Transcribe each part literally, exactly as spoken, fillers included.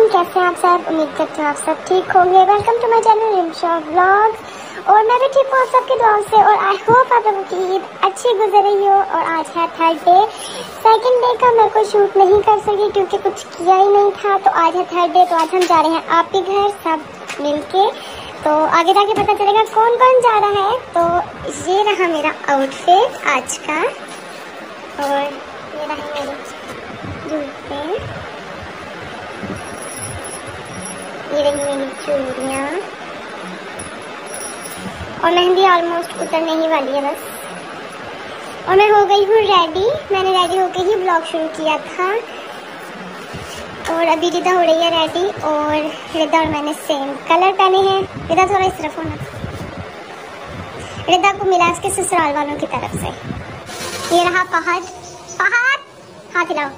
Everyone, कैसे हैं आप सब। उम्मीद करती हूँ आप सब ठीक होंगे। Welcome to my channel Rimsha vlogs. और मैं भी ठीक हूँ आप सबकी दुआओं से और आई होप आप लोगों की ईद अच्छी गुजर रही हो। और आज है थर्ड डे। सेकंड डे का मैं कोई शूट नहीं कर सकी क्योंकि कुछ किया ही नहीं था। तो आज है थर्ड डे, तो आज हम जा रहे हैं आप ही घर सब मिलके। तो आगे जाके पता चलेगा कौन कौन जा रहा है। तो ये रहा मेरा आउटफिट आज का और ये रहे मेरे जूते, ये रही मेरी चूड़ियाँ और मेहंदी ऑलमोस्ट उतरने ही वाली है बस। और मैं हो गई हूँ रेडी। मैंने रेडी होके ही ब्लॉग शुरू किया था और अभी रिदा हो रही है रेडी। और रिदा और मैंने सेम कलर पहने हैं। रिदा थोड़ा इस तरफ होना, रिदा को मिला इसके ससुराल वालों की तरफ से। ये रहा पहाड़, पहाड़ हाथ हिलाओ।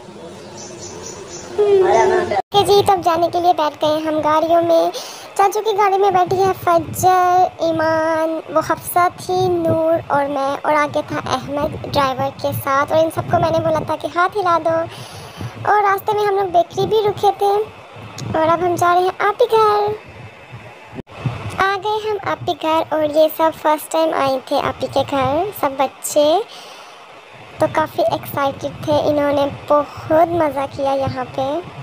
के जी तब जाने के लिए बैठ गए हम गाड़ियों में। चाचू की गाड़ी में बैठी है फज्जर, ईमान, वो हफ्सा थी, नूर और मैं, और आगे था अहमद ड्राइवर के साथ। और इन सबको मैंने बोला था कि हाथ हिला दो। और रास्ते में हम लोग बेकरी भी रुके थे। और अब हम जा रहे हैं आप ही घर। आ गए हम आप ही घर और ये सब फर्स्ट टाइम आए थे आप ही के घर। सब बच्चे तो काफ़ी एक्साइटेड थे। इन्होंने बहुत मज़ा किया यहाँ पे।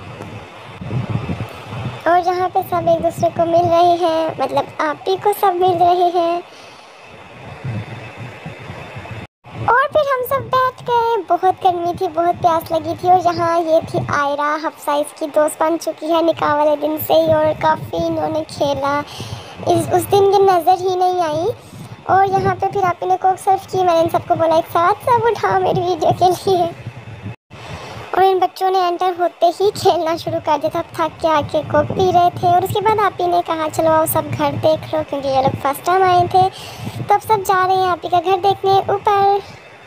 और यहाँ पे सब एक दूसरे को मिल रहे हैं, मतलब आप ही को सब मिल रहे हैं। और फिर हम सब बैठ गए। बहुत गर्मी थी, बहुत प्यास लगी थी। और यहाँ ये थी आयरा, हफ्सा इसकी दोस्त बन चुकी है निकाह वाले दिन से ही। और काफ़ी इन्होंने खेला। इस उस दिन ये नज़र ही नहीं आई। और यहाँ पे फिर आप ने कोक सर्व की। मैंने इन सबको बोला एक साथ सब उठाओ मेरी वीडियो के लिए। और इन बच्चों ने एंटर होते ही खेलना शुरू कर दिया था। थक के आके कोक पी रहे थे। और उसके बाद आप ही ने कहा चलो आओ सब घर देख लो, क्योंकि ये लोग फर्स्ट टाइम आए थे। तो अब सब जा रहे हैं आप ही का घर देखने ऊपर।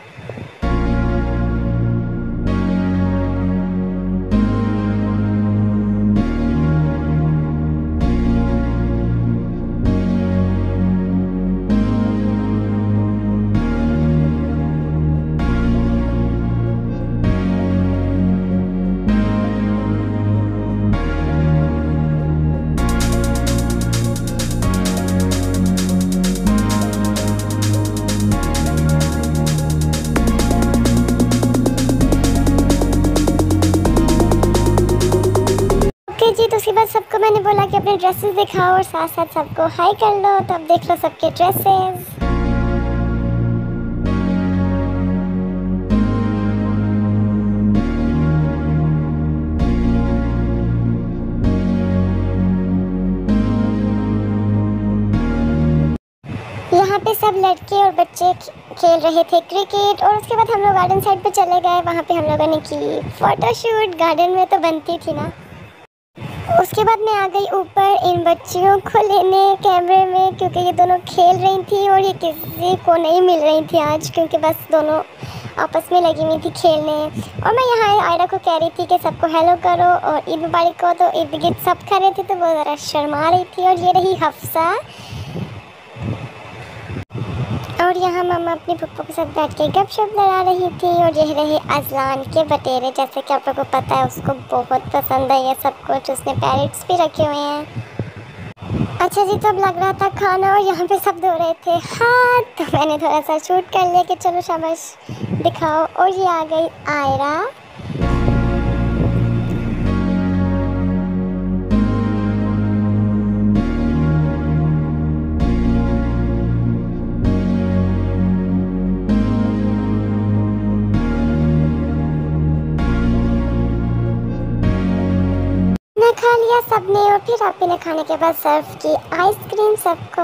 जी तो उसके बाद सबको मैंने बोला कि अपने ड्रेसेस दिखाओ और साथ साथ सबको हाई कर लो। तो अब देख लो सबके ड्रेसेस। यहाँ पे सब लड़के और बच्चे खेल रहे थे क्रिकेट। और उसके बाद हम लोग गार्डन साइड पे चले गए। वहाँ पे हम लोगों ने की फोटोशूट। गार्डन में तो बनती थी ना। उसके बाद मैं आ गई ऊपर इन बच्चियों को लेने कैमरे में, क्योंकि ये दोनों खेल रही थी और ये किसी को नहीं मिल रही थी आज, क्योंकि बस दोनों आपस में लगी हुई थी खेलने। और मैं यहाँ आयरा को कह रही थी कि सबको हेलो करो और ईद मुबारक को। तो ईद गिफ्ट सब खा रहे थे तो वो ज़रा शर्मा रही थी। और ये रही हफ्सा। और यहाँ मामा अपनी पप्पा के साथ बैठ के गपशप लड़ा रही थी। और ये रहे अजलान के बटेरे, जैसे कि आप लोगों को पता है उसको बहुत पसंद है ये सब कुछ। उसने पैरेट्स भी रखे हुए हैं। अच्छा जी, तो अब लग रहा था खाना और यहाँ पे सब धो रहे थे हाथ। तो मैंने थोड़ा सा शूट कर लिया कि चलो शाबाश दिखाओ। और ये आ गई आयरा। खा लिया सबने। और फिर आप ने खाने के बाद सर्व की आइसक्रीम सबको।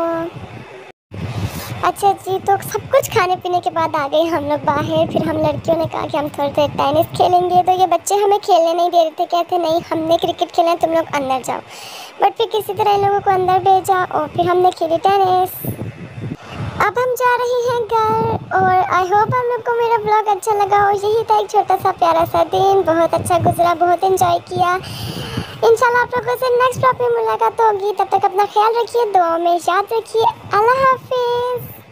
अच्छा जी, तो सब कुछ खाने पीने के बाद आ गए हम लोग बाहर। फिर हम लड़कियों ने कहा कि हम थोड़ी देर टेनिस खेलेंगे। तो ये बच्चे हमें खेलने नहीं दे रहे थे, कहते नहीं हमने क्रिकेट खेलना है, तुम लोग अंदर जाओ। बट फिर किसी तरह इन लोगों को अंदर भेजा और फिर हमने खेली टेनिस। अब हम जा रहे हैं घर। और आई होप आप लोग को मेरा ब्लॉग अच्छा लगा। और यही था एक छोटा सा प्यारा सा दिन। बहुत अच्छा गुजरा, बहुत एंजॉय किया। इंशाल्लाह आप लोगों से नेक्स्ट ब्लॉग में मुलाकात होगी। तब तक अपना ख्याल रखिए, दुआ में याद रखिए। अल्लाह हाफिज़।